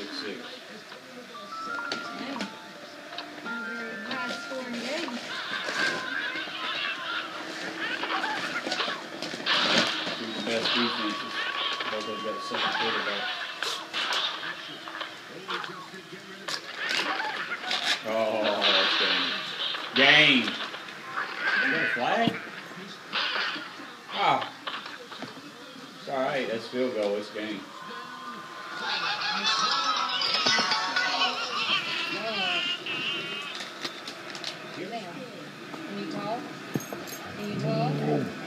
6-6. Not very high scoring game. Two of the best defenses. Both of them got the same quarterback. Oh, that's game. Game. Is that a flag? Oh. It's alright, that's field goal, it's game. Can you talk? Can you talk?